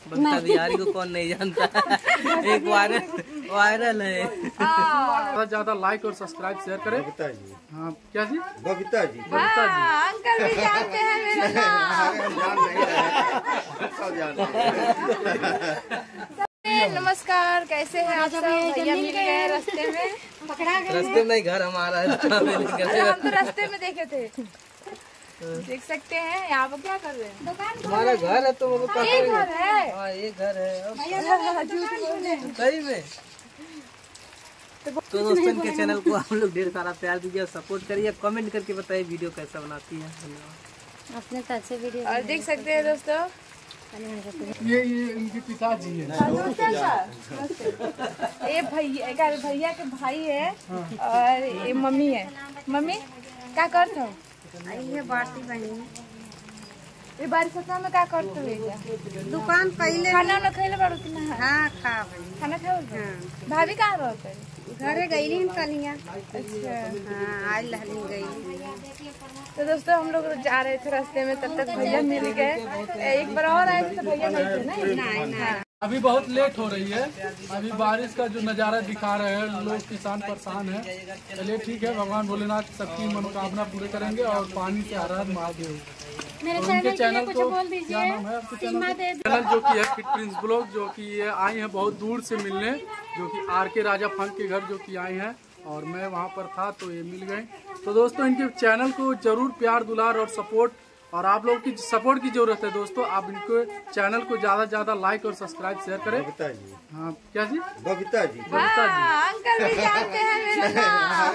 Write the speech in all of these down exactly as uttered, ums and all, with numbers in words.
बबीता बिहारी को कौन नहीं जानता। एक वायरल वायरल है। ज्यादा ज्यादा लाइक और सब्सक्राइब शेयर करें। बबीता जी। हाँ क्या जी? बबीता जी। बबीता जी। अंकल भी जानते हैं मेरा नाम। नमस्कार, कैसे हैं आप सब? भैया मिल गए रास्ते में। रास्ते में घर हमारा है। हम तो रास्ते में देखे थे। देख सकते हैं यहाँ पर क्या कर रहे हैं। हमारा घर है तो वो ये घर है। हाँ ये घर है। सही में। तो दोस्तों इनके चैनल को आप लोग ढेर सारा प्यार दीजिए और सपोर्ट करिए। कमेंट करके बताइए वीडियो कैसा बनाती है। धन्यवाद। अपने तो अच्छे वीडियो और देख सकते हैं दोस्तों, ये ये इनके पिताजी है। ये भैया का भैया के भाई है और ये मम्मी है। मम्मी क्या करते हो? ये बाटी बनी ये बारिश में क्या करते हो? दुकान पहले खाना वाना खाइले बाड़ू कि ना? हाँ खा खाना खाओ। भाभी कहाँ रहते हैं? घरे गई कलिया। अच्छा हाँ आज लहली गई। तो दोस्तों हम लोग जा रहे थे रास्ते में, तब तक भैया मिल गए। एक बार और आए थे तो भैया नहीं थे। नहीं नहीं नहीं अभी बहुत लेट हो रही है। अभी बारिश का जो नज़ारा दिखा रहे हैं लोग, किसान परेशान है। चलिए ठीक है, भगवान भोलेनाथ सबकी मनोकामना पूरे करेंगे और पानी से हर हर महादेव। मेरे तो उनके चैनल को बोल दीजिए। क्या नाम है आपके चैनल का? चैनल जो कि है फिट प्रिंस ब्लॉग, जो कि ये आई हैं बहुत दूर से मिलने, जो कि आर के राजा फंक के घर जो कि आए हैं और मैं वहाँ पर था तो ये मिल गए। तो दोस्तों इनके चैनल को जरूर प्यार दुलार और सपोर्ट, और आप लोगों की सपोर्ट की जरूरत है दोस्तों। आप इनके चैनल को ज्यादा ज्यादा लाइक और सब्सक्राइब शेयर करें। बबीता जी। हाँ क्या जी? बबीता जी। बबीता जी। अंकल भी जानते हैं मेरा नाम।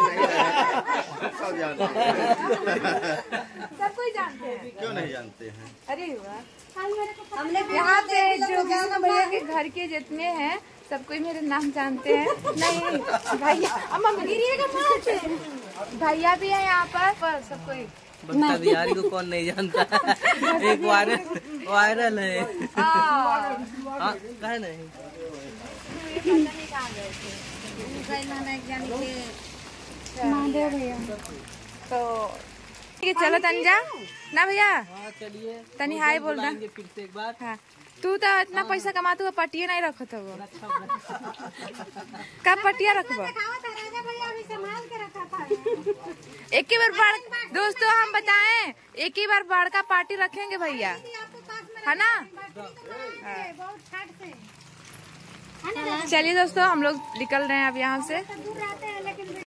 सब जानते हैं। सब कोई जानते हैं। क्यों नहीं जानते हैं? अरे वाह, यहाँ पे जो कृष्ण भैया के घर के जितने हैं सब कोई मेरे नाम जानते हैं। नहीं भैया, अम्मा गिरिएगा मत। भैया भी है यहाँ पर, पर सब कोई। बबीता बिहारी को कौन नहीं जानता। एक वायरल वायरल है। हाँ कहे नहीं। महादेव भैया तो ठीक है, चलो तंजा ना भैया। हाँ चलिए तनी हाय बोल रहा। फिर से एक बार। हाँ तू तो इतना पैसा कमा, तू पटिया नहीं रखत हो। का पटिया रखबो? एक ही बार बड़ दोस्तों हम बताएं, एक ही बार बड़का पार्टी रखेंगे भैया, है ना? चलिए दोस्तों हम लोग निकल रहे हैं अब यहाँ से।